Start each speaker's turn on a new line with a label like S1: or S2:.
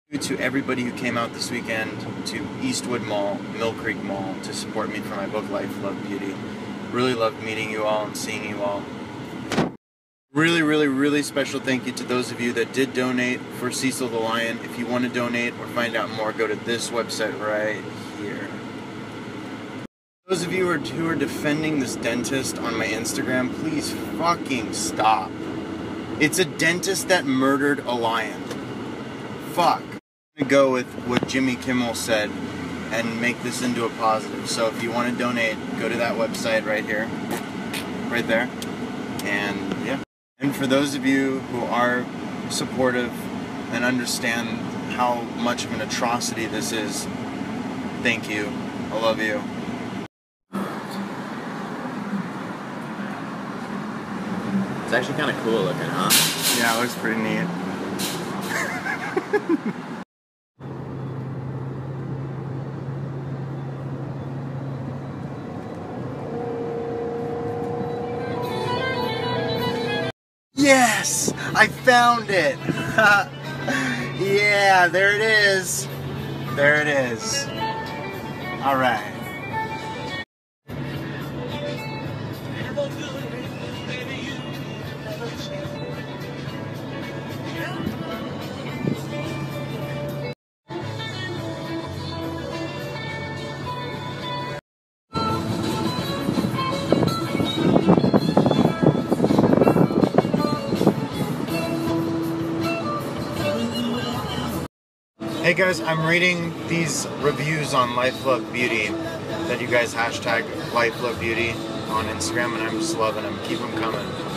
S1: To everybody who came out this weekend to Eastwood Mall, Mill Creek Mall, to support me for my book, Life, Love, Beauty. Really loved meeting you all and seeing you all. Really special thank you to those of you that did donate for Cecil the Lion. If you want to donate or find out more, go to this website right here. Those of you who are defending this dentist on my Instagram, please fucking stop. It's a dentist that murdered a lion. Fuck. I'm gonna go with what Jimmy Kimmel said and make this into a positive. So if you want to donate, go to that website right here, right there, and yeah. And for those of you who are supportive and understand how much of an atrocity this is, thank you. I love you.
S2: It's actually kind of cool looking, huh?
S1: Yeah, it looks pretty neat. Yes! I found it! Yeah, there it is. There it is. Alright. Hey guys, I'm reading these reviews on Life, Love, Beauty that you guys hashtag Life, Love, Beauty on Instagram, and I'm just loving them. Keep them coming.